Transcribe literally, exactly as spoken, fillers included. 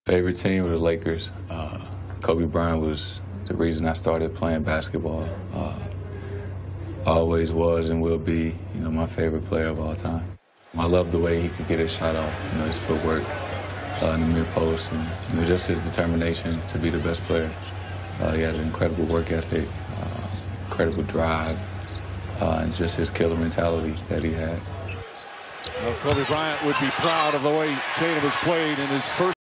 Favorite team were the Lakers. Uh, Kobe Bryant was the reason I started playing basketball. Uh, always was and will be, you know, my favorite player of all time. I love the way he could get his shot off, you know, his footwork uh, in the mid-post, and you know, just his determination to be the best player. Uh, he had an incredible work ethic, uh, incredible drive, uh, and just his killer mentality that he had. Well, Kobe Bryant would be proud of the way Tatum has played in his first